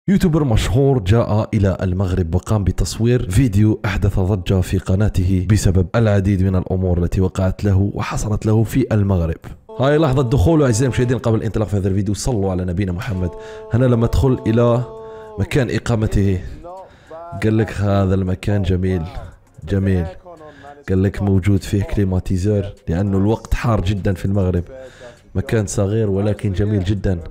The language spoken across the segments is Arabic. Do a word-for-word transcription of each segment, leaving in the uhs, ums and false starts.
يوتيوبر مشهور جاء إلى المغرب وقام بتصوير فيديو أحدث ضجة في قناته بسبب العديد من الأمور التي وقعت له وحصلت له في المغرب. هاي لحظة دخول أعزائي المشاهدين. قبل الانطلاق في هذا الفيديو صلوا على نبينا محمد. هنا لما ادخل إلى مكان إقامته قال لك هذا المكان جميل جميل، قال لك موجود فيه كليماتيزور لأنه الوقت حار جدا في المغرب. مكان صغير ولكن جميل جدا.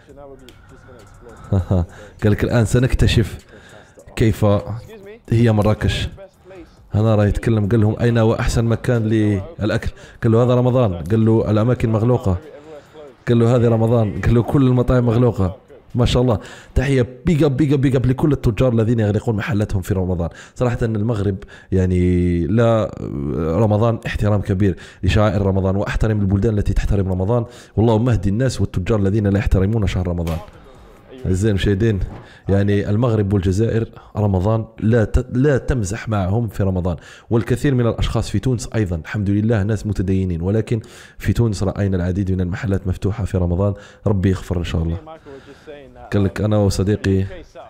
قال لك الآن سنكتشف كيف هي مراكش. هنا راه يتكلم، قال لهم أين هو أحسن مكان للأكل؟ قال له هذا رمضان. قال له الأماكن مغلوقة. قال له هذه رمضان. قال له كل المطاعم مغلوقة. ما شاء الله. تحية بيج اب بيج اب بيج اب لكل التجار الذين يغلقون محلاتهم في رمضان. صراحة أن المغرب يعني لا رمضان احترام كبير لشعائر رمضان، وأحترم البلدان التي تحترم رمضان، والله مهدي الناس والتجار الذين لا يحترمون شهر رمضان. أعزائي المشاهدين، يعني المغرب والجزائر رمضان لا لا تمزح معهم في رمضان، والكثير من الأشخاص في تونس أيضا الحمد لله ناس متدينين، ولكن في تونس رأينا العديد من المحلات مفتوحة في رمضان. ربي يغفر إن شاء الله. قال لك أنا وصديقي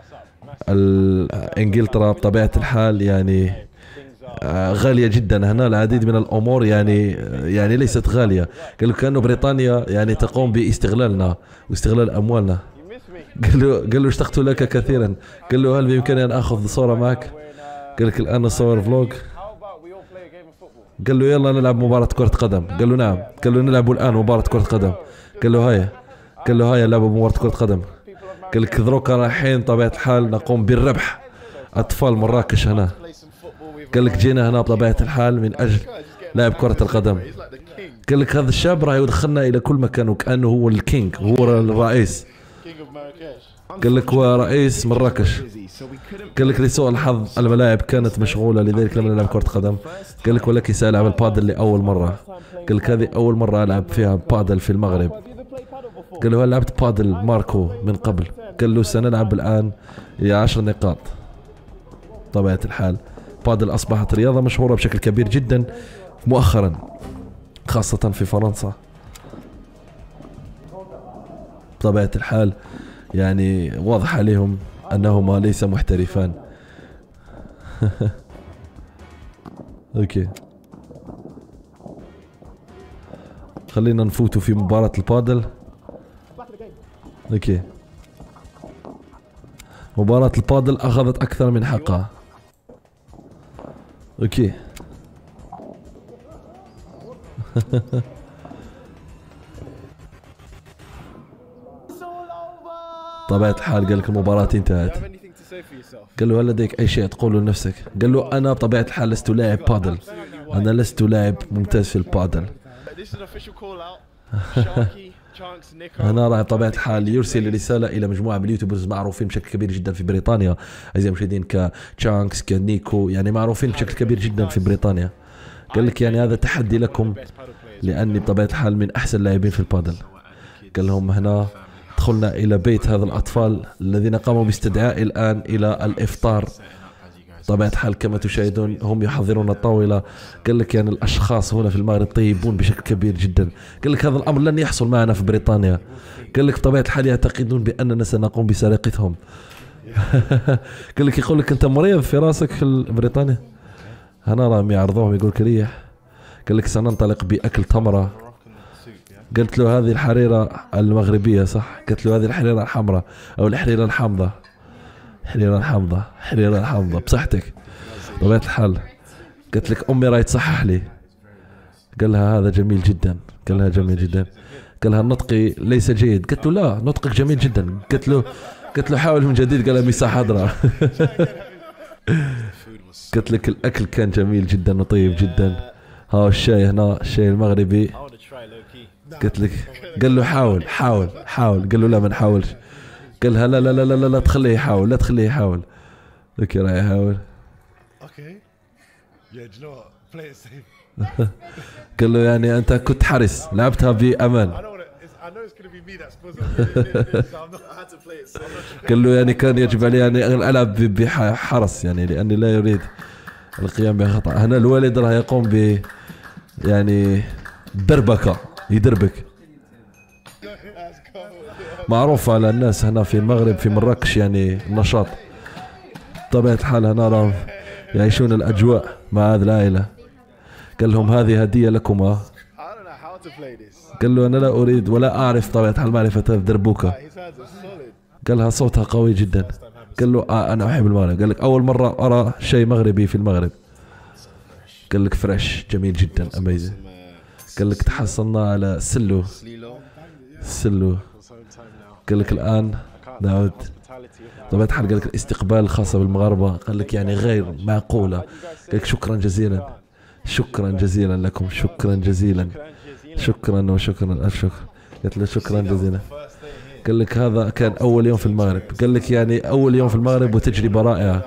إنجلترا بطبيعة الحال يعني غالية جدا. هنا العديد من الأمور يعني يعني ليست غالية. قال له كأنه بريطانيا يعني تقوم باستغلالنا واستغلال أموالنا. قال له قال له اشتقت لك كثيرا. قال له هل بإمكاني أن آخذ صورة معك؟ قال لك الآن نصور فلوج. قال له يلا نلعب مباراة كرة قدم. قال له نعم. قال له نلعب الآن مباراة كرة قدم. قال له هيا. قال له هيا نلعب مباراة كرة قدم. قال لك دروكا رايحين بطبيعة الحال نقوم بالربح أطفال مراكش هنا. قال لك جينا هنا بطبيعة الحال من أجل لعب كرة القدم. قال لك هذا الشاب راه يدخلنا إلى كل مكان وكأنه هو الكينج، هو الرئيس. قال لك هو رئيس مراكش. قال لك لسوء الحظ الملاعب كانت مشغولة لذلك لم نلعب كرة قدم. قال لك ولكن سألعب البادل لأول مرة. قال لك هذه أول مرة ألعب فيها بادل في المغرب. قال له هل لعبت بادل ماركو من قبل؟ قال له سنلعب الآن هي عشر نقاط. طبيعة الحال بادل أصبحت رياضة مشهورة بشكل كبير جدا مؤخرا، خاصة في فرنسا. بطبيعة الحال يعني واضح عليهم أنهما ليس محترفان. أوكي، خلينا نفوتوا في مباراة البادل. اوكي، مباراة البادل اخذت اكثر من حقها. اوكي. طبيعة الحال قال لك المباراة انتهت. قال له هل لديك اي شيء تقوله لنفسك؟ قال له انا بطبيعة الحال لست لاعب بادل، انا لست لاعب ممتاز في البادل. هنا راح بطبيعة الحال يرسل رسالة إلى مجموعة من اليوتيوبرز معروفين بشكل كبير جدا في بريطانيا أعزائي المشاهدين، كتشانكس كنيكو، يعني معروفين بشكل كبير جدا في بريطانيا. قال لك يعني هذا تحدي لكم لأني بطبيعة الحال من أحسن اللاعبين في البادل. قال لهم هنا دخلنا إلى بيت هذا الأطفال الذين قاموا باستدعاء الآن إلى الإفطار. طبيعة الحال كما تشاهدون هم يحضرون الطاولة. قال لك يعني الأشخاص هنا في المغرب طيبون بشكل كبير جدا. قال لك هذا الأمر لن يحصل معنا في بريطانيا. قال لك بطبيعة الحال يعتقدون بأننا سنقوم بسرقتهم. قال لك يقول لك أنت مريض في راسك في بريطانيا. هنا راهم يعرضوهم يقول لك ريح. قال لك سننطلق بأكل تمرة. قلت له هذه الحريرة المغربية صح؟ قلت له هذه الحريرة الحمراء أو الحريرة الحامضة. حريرة الحامضة، حريرة الحامضة بصحتك. طبيعة الحال قلت لك أمي راهي تصحح لي. قال لها هذا جميل جدا. قال لها جميل جدا. قال لها نطقي ليس جيد. قلت له لا نطقك جميل جدا. قلت له قلت له حاول من جديد. قال لها ميسا حاضرة. قلت لك الأكل كان جميل جدا وطيب جدا. ها الشاي هنا الشاي المغربي. قلت لك قال له حاول حاول حاول. قال له لا ما نحاولش. قال لها لا لا لا لا لا تخليه يحاول، لا تخليه يحاول. اوكي راح يحاول. اوكي يا جنو بلاي سيف. قال له يعني انت كنت حرس، لعبتها بامان. قال له يعني كان يجب علي ان العب بحرس يعني لاني لا يريد القيام بخطأ. هنا الوالد راح يقوم ب يعني دربكة، يدربك. معروف على الناس هنا في المغرب في مراكش يعني النشاط. بطبيعة الحال هنا راهم يعيشون الأجواء مع هذه العائلة. قال لهم هذه هدية لكم. قال له أنا لا أريد ولا أعرف طبيعة الحال معرفة هذا دربوكة. قالها صوتها قوي جدا. قال له آه أنا أحب المغرب. قال لك أول مرة أرى شيء مغربي في المغرب. قال لك فريش جميل جدا أميزing. قال لك تحصلنا على سلو سلو. قال لك الآن نعود طبيعة الحال. قال لك الاستقبال الخاصة بالمغاربة قال لك يعني غير معقولة. قال لك شكرا جزيلا شكرا جزيلا لكم شكرا جزيلا شكرا وشكرا ألف شكر. قلت له شكرا جزيلا. قال لك هذا كان أول يوم في المغرب. قال لك يعني أول يوم في المغرب وتجربة رائعة.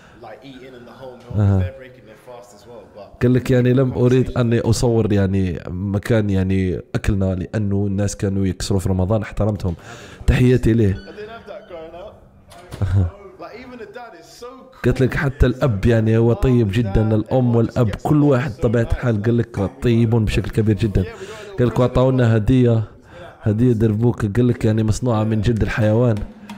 أه. قال لك يعني لم أريد أني أصور يعني مكان يعني أكلنا لأنه الناس كانوا يكسروا في رمضان احترمتهم. تحياتي ليه. قلت لك حتى الأب يعني هو طيب جدا. الأم والأب كل واحد طبيعة الحال قال لك طيبون بشكل كبير جدا. قال لك وأعطونا هدية هدية دربوكة. قال لك يعني مصنوعة من جلد الحيوان.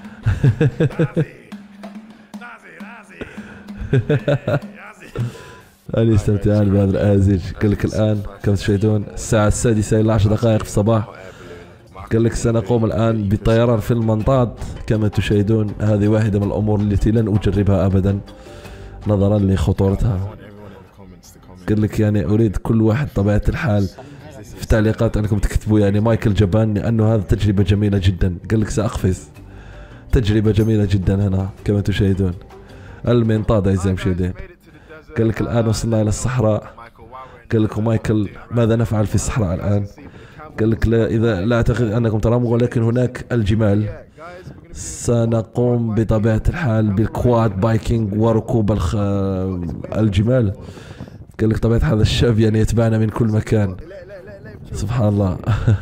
أنا استمتعان بهذا الآزج. قال لك الآن كما تشاهدون الساعة السادسة إلى عشر دقائق في الصباح. قال لك سنقوم الآن بالطيران في المنطاد كما تشاهدون. هذه واحدة من الأمور التي لن أجربها أبدا نظرا لخطورتها. قال لك يعني أريد كل واحد طبيعة الحال في التعليقات أنكم تكتبوا يعني مايكل جبان لأنه هذا تجربة جميلة جدا. قال لك سأقفز. تجربة جميلة جدا هنا كما تشاهدون المنطاد أعزائي المشاهدين. قال لك الآن وصلنا إلى الصحراء. قال لك مايكل ماذا نفعل في الصحراء الآن؟ قال لك لا إذا لا أعتقد أنكم ترون ولكن هناك الجمال. سنقوم بطبيعة الحال بالكواد بايكينج وركوب الخ... الجمال. قال لك طبيعة هذا الشاب يعني يتبعنا من كل مكان. سبحان الله.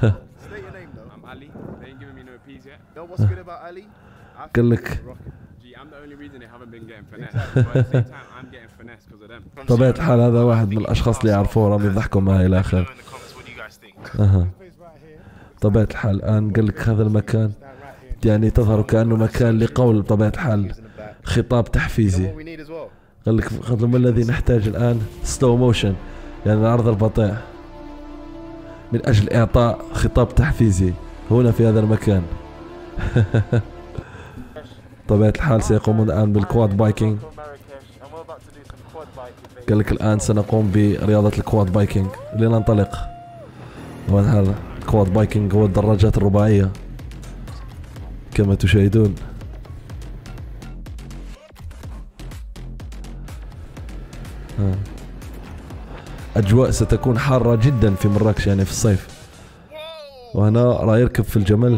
قال لك طبيعة الحال هذا واحد من الأشخاص اللي يعرفوه راهم يضحكوا معي إلى آخر. أها طبيعة الحال الآن قال لك هذا المكان يعني تظهر كأنه مكان لقول بطبيعة الحال خطاب تحفيزي. قال لك قال ما الذي نحتاج الآن؟ سلو موشن يعني العرض البطيء من أجل إعطاء خطاب تحفيزي هنا في هذا المكان. طبيعة الحال سيقومون الآن بالكواد بايكينج. قال لك الآن سنقوم برياضة الكواد بايكينج. لننطلق. وهذا الكواد بايكينج هو الدراجات الرباعية كما تشاهدون. أجواء ستكون حارة جدا في مراكش يعني في الصيف. وهنا راح يركب في الجمل.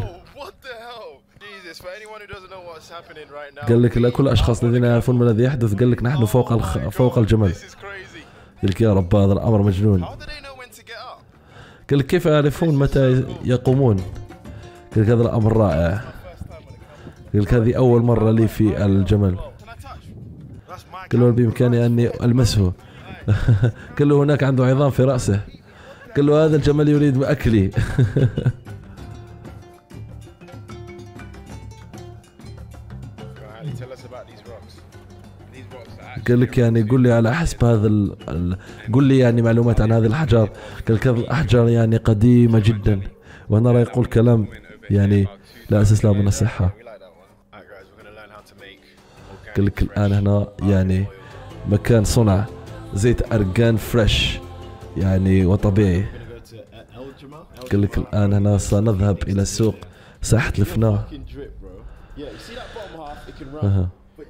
قال لك لكل الأشخاص الذين يعرفون ما الذي يحدث. قال لك نحن فوق الخ... فوق الجمل. قال لك يا رب هذا الأمر مجنون. قال لك كيف يعرفون متى يقومون؟ قال لك هذا الأمر رائع. قال لك هذه أول مرة لي في الجمل. قال له بإمكاني أني ألمسه. قال له هناك عنده عظام في رأسه. قال له هذا الجمل يريد أكلي. قال لك يعني قل لي على حسب هذا ال... ال... قل لي يعني معلومات عن هذه الأحجار. قال لك هذه الأحجار يعني قديمة جدا. وأنا رأي يقول كلام يعني لا أساس له من الصحة. قال لك الآن هنا يعني مكان صنع زيت أرغان فريش يعني وطبيعي. قال لك الآن هنا سنذهب إلى السوق ساحة الفناء. أه.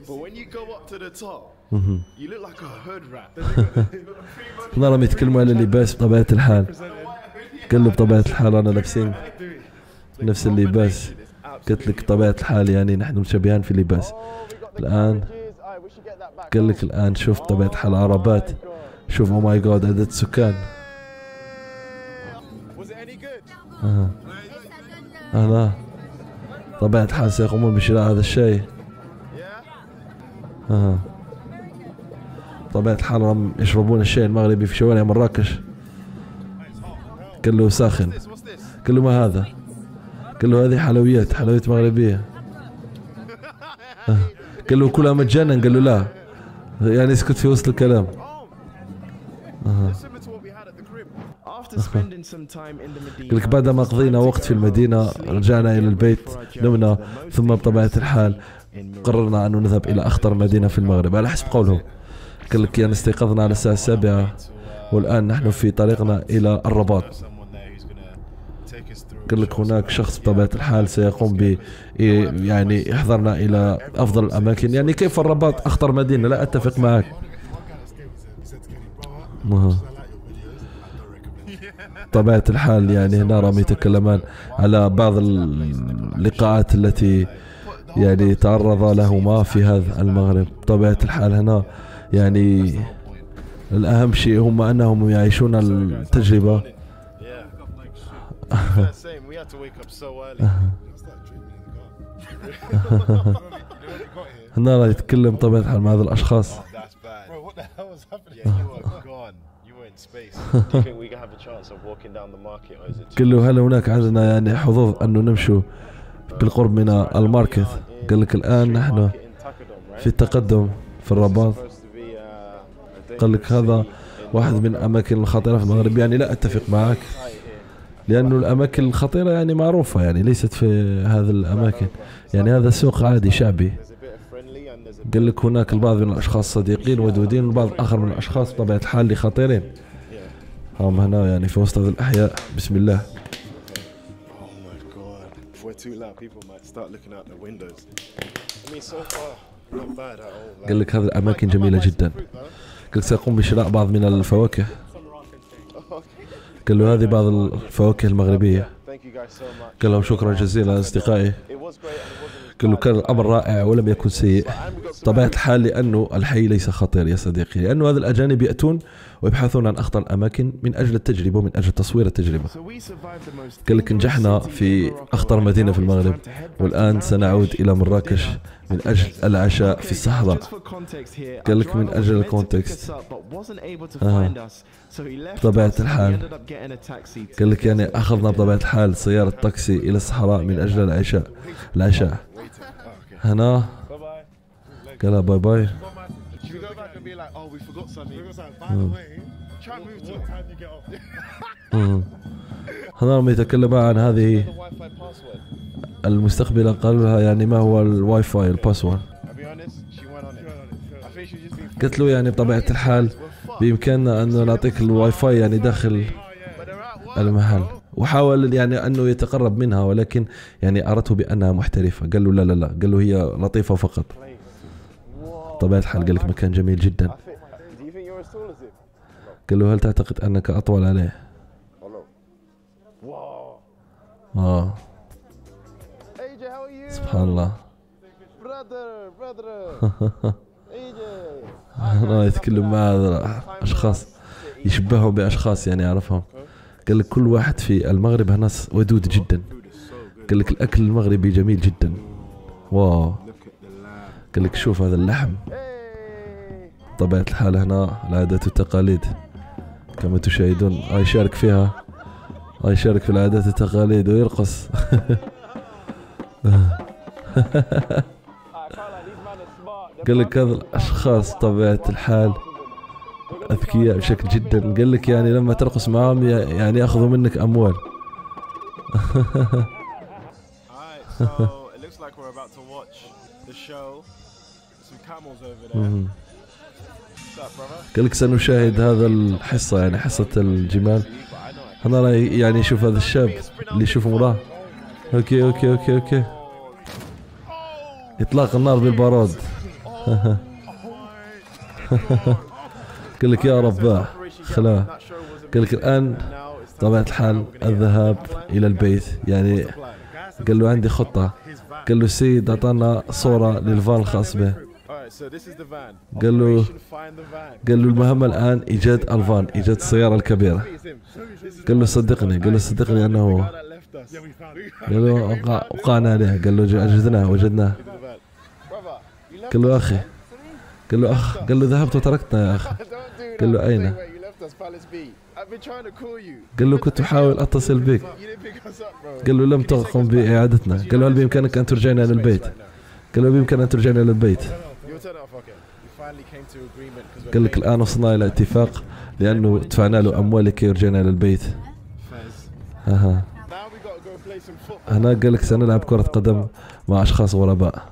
نراهم يتكلموا على اللباس بطبيعة الحال. قال له بطبيعة الحال أنا لابسين نفس اللباس. قلت لك طبيعة الحال يعني نحن مشابهان في اللباس. الآن قال لك الآن شوف طبيعة الحال عربات. شوف او ماي جاد عدد السكان. آه. هنا طبيعة الحال سيقومون بشراء هذا الشيء. آه. طبيعة الحال راهم يشربون الشاي المغربي في شوارع مراكش. قال له ساخن. قال له ما هذا؟ قال له هذه حلويات حلويات مغربية. قال له كلها مجانا، قال له لا، يعني اسكت في وسط الكلام. أه. قال لك بعد ما قضينا وقت في المدينة رجعنا إلى البيت، نمنا، ثم بطبيعة الحال قررنا أن نذهب إلى أخطر مدينة في المغرب على حسب قولهم. قال لك يعني استيقظنا على الساعة السابعة والآن نحن في طريقنا إلى الرباط. قال لك هناك شخص بطبيعة الحال سيقوم ب يعني يحضرنا إلى أفضل الأماكن. يعني كيف الرباط أخطر مدينة؟ لا أتفق معك. بطبيعة الحال يعني هنا راهم يتكلمان على بعض اللقاءات التي يعني تعرض لهما في هذا المغرب. بطبيعة الحال هنا يعني الأهم شيء هم أنهم يعيشون التجربة. هنا راه يتكلم بطبيعة الحال مع هذا الأشخاص. قال له هل هناك عندنا يعني حظوظ أنه نمشوا بالقرب من الماركت؟ قال لك الآن نحن في التقدم في الرباط. قال لك هذا واحد من الأماكن الخطيرة في المغرب. يعني لا أتفق معك، لأنه الأماكن الخطيرة يعني معروفة، يعني ليست في هذه الأماكن. يعني هذا سوق عادي شعبي. قال لك هناك البعض من الأشخاص صديقين ودودين، والبعض آخر من الأشخاص بطبيعة الحال اللي خطيرين. هم هنا يعني في وسط هذه الأحياء. بسم الله. قال لك هذه الأماكن جميلة جدا. قال لك سأقوم بشراء بعض من الفواكه. قال له هذه بعض الفواكه المغربية. قال لهم شكرا جزيلا أصدقائي. قال له كان الأمر رائع ولم يكن سيء. طبيعة الحال لأنه الحي ليس خطير يا صديقي، لأنه هذا الأجانب يأتون ويبحثون عن أخطر الأماكن من أجل التجربة ومن أجل تصوير التجربة. قال لك نجحنا في أخطر مدينة في المغرب، والآن سنعود إلى مراكش من أجل العشاء في الصحراء. قال لك من أجل الكونتكست. آه. بطبيعة الحال قال لك يعني أخذنا بطبيعة الحال سيارة تاكسي إلى الصحراء من أجل العشاء العشاء هنا. قال باي باي. هنا هم يتكلمون عن هذه المستقبلة. قالوا لها يعني ما هو الواي فاي الباسورد. قلت له يعني بطبيعة الحال بإمكاننا أن نعطيك الواي فاي يعني داخل المحل. وحاول يعني أنه يتقرب منها، ولكن يعني أردته بأنها محترفة. قال له لا لا لا، قال له هي لطيفة فقط. طبيعة الحال قال لك مكان جميل جدا. قال له هل تعتقد أنك أطول عليه؟ آه سبحان الله. أنا يتكلم مع أشخاص يشبههم بأشخاص يعني أعرفهم. قال لك كل واحد في المغرب هنا ودود جدا. قال لك الأكل المغربي جميل جدا. واو. قال لك شوف هذا اللحم. طبيعة الحال هنا العادات والتقاليد كما تشاهدون. يشارك فيها، يشارك في العادات والتقاليد ويرقص. قال لك هذا الأشخاص طبيعة الحال أذكياء بشكل جدا. قال لك يعني لما ترقص معهم يعني يأخذوا منك أموال. قال لك سنشاهد هذا الحصة يعني حصة الجمال. هنا يعني شوف هذا الشاب اللي يشوف مراه. اوكي اوكي اوكي اوكي اطلاق النار بالبارود. قال لك يا رباه خلاه. قال لك الآن طبيعة الحال الذهاب إلى البيت. يعني قال له عندي خطة. قال له السيد أعطانا صورة للفان الخاص به. قال له قال له المهمة الآن إيجاد الفان، إيجاد السيارة الكبيرة. قال له صدقني، قال له صدقني أنه هو. قال له وقعنا عليه. قال له وجدناه وجدناه. قال له أخي، قال له أخ، قال له ذهبت وتركتنا يا أخي. قال له أين؟ قال له كنت أحاول أتصل بك. قال له لم تقم بإعادتنا. قال له هل بإمكانك أن ترجعنا للبيت؟ قال له بإمكان أن ترجعنا للبيت. قال لك الآن وصلنا إلى اتفاق لأنه دفعنا له أموال لكي يرجعنا للبيت. أها. هنا قال لك سنلعب كرة قدم مع أشخاص غرباء.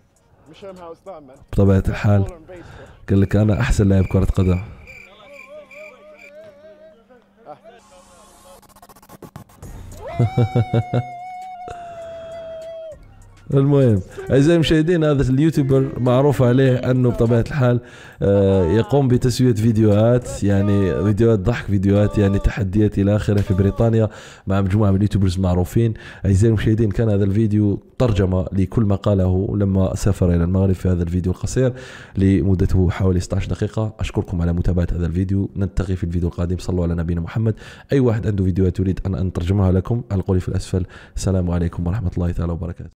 بطبيعة الحال قال لك أنا أحسن لاعب كرة قدم. المهم أعزائي المشاهدين، هذا اليوتيوبر معروف عليه أنه بطبيعة الحال يقوم بتسوية فيديوهات، يعني فيديوهات ضحك، فيديوهات يعني تحديات إلى آخره في بريطانيا مع مجموعة من اليوتيوبرز معروفين. أعزائي المشاهدين، كان هذا الفيديو ترجمة لكل ما قاله لما سافر إلى المغرب في هذا الفيديو القصير لمدته حوالي ستة عشر دقيقة. أشكركم على متابعة هذا الفيديو، نلتقي في الفيديو القادم. صلوا على نبينا محمد. أي واحد عنده فيديوهات يريد أن أترجمها لكم علقوا لي في الأسفل. السلام عليكم ورحمة الله تعالى وبركاته.